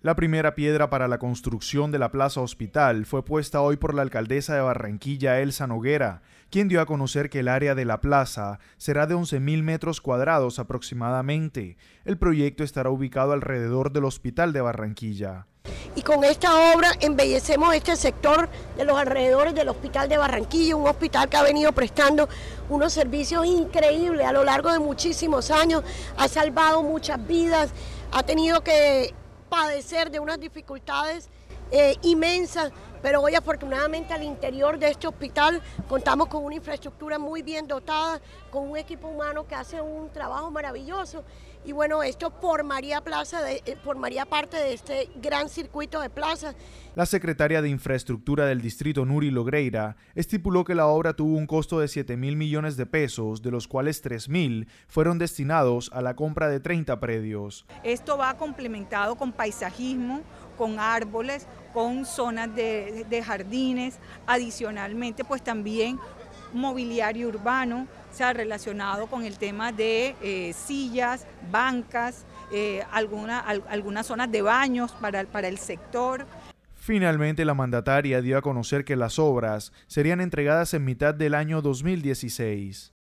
La primera piedra para la construcción de la Plaza Hospital fue puesta hoy por la alcaldesa de Barranquilla, Elsa Noguera, quien dio a conocer que el área de la plaza será de 11.000 metros cuadrados aproximadamente. El proyecto estará ubicado alrededor del Hospital de Barranquilla. Y con esta obra embellecemos este sector de los alrededores del Hospital de Barranquilla, un hospital que ha venido prestando unos servicios increíbles a lo largo de muchísimos años, ha salvado muchas vidas, ha tenido que padecer de unas dificultades inmensas, pero hoy afortunadamente al interior de este hospital contamos con una infraestructura muy bien dotada, con un equipo humano que hace un trabajo maravilloso y bueno, esto formaría parte de este gran circuito de plazas. La secretaria de Infraestructura del distrito, Nuri Logreira, estipuló que la obra tuvo un costo de 7.000 millones de pesos, de los cuales 3.000 fueron destinados a la compra de 30 predios. Esto va complementado con paisajismo, con árboles, con zonas de jardines, adicionalmente pues también mobiliario urbano, o sea, relacionado con el tema de sillas, bancas, algunas zonas de baños para el sector. Finalmente, la mandataria dio a conocer que las obras serían entregadas en mitad del año 2016.